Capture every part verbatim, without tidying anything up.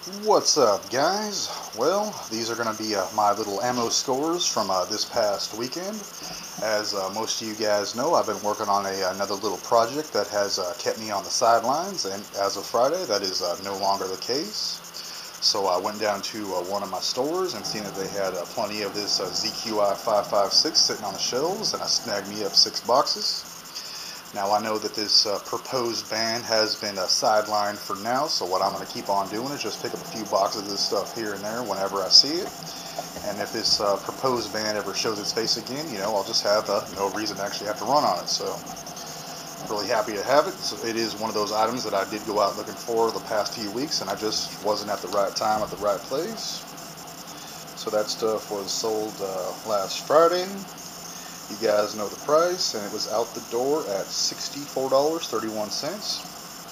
What's up, guys? Well, these are going to be uh, my little ammo scores from uh, this past weekend. As uh, most of you guys know, I've been working on a, another little project that has uh, kept me on the sidelines, and as of Friday, that is uh, no longer the case. So I went down to uh, one of my stores and seen that they had uh, plenty of this uh, Z Q I five five six sitting on the shelves, and I snagged me up six boxes. Now I know that this uh, proposed ban has been uh, sidelined for now, so what I'm going to keep on doing is just pick up a few boxes of this stuff here and there whenever I see it. And if this uh, proposed ban ever shows its face again, you know, I'll just have uh, no reason to actually have to run on it. So, really happy to have it. So it is one of those items that I did go out looking for the past few weeks, and I just wasn't at the right time at the right place. So that stuff was sold uh, last Friday. You guys know the price, and it was out the door at sixty-four dollars and thirty-one cents.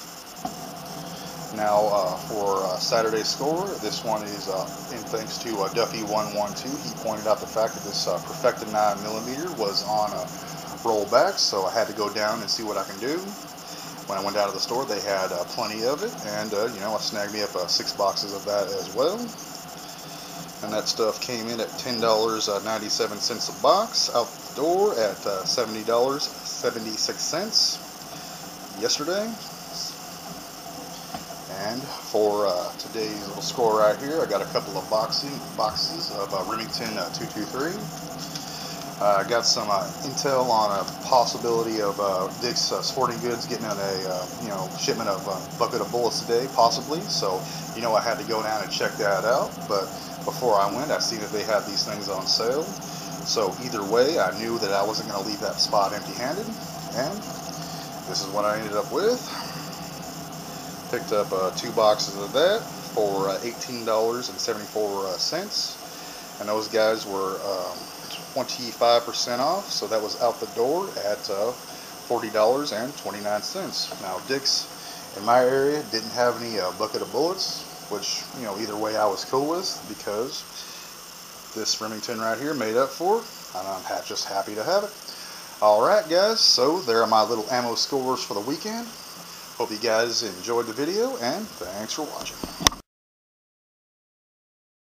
Now, uh, for uh, Saturday's score, this one is uh, in thanks to uh, Duffy one one two. He pointed out the fact that this uh, Perfecta nine millimeter was on a rollback, so I had to go down and see what I can do. When I went down to the store, they had uh, plenty of it, and uh, you know, I snagged me up uh, six boxes of that as well. And that stuff came in at ten dollars and ninety-seven cents a box, out the door at uh, seventy dollars and seventy-six cents yesterday. And for uh, today's little score right here, I got a couple of boxing boxes of uh, Remington uh, two two three. I uh, got some uh, intel on a possibility of uh, Dick's uh, Sporting Goods getting on a uh, you know shipment of a bucket of bullets a day, possibly. So you know I had to go down and check that out. But before I went, I seen that they had these things on sale. So either way, I knew that I wasn't going to leave that spot empty-handed, and this is what I ended up with. Picked up uh, two boxes of that for uh, eighteen dollars and seventy-four cents, and those guys were um, twenty-five percent off, so that was out the door at uh, forty dollars and twenty-nine cents. Now, Dick's in my area didn't have any uh, bucket of bullets, which, you know, either way I was cool with, because this Remington right here made up for it, and I'm ha just happy to have it. Alright, guys, so there are my little ammo scores for the weekend. Hope you guys enjoyed the video, and thanks for watching.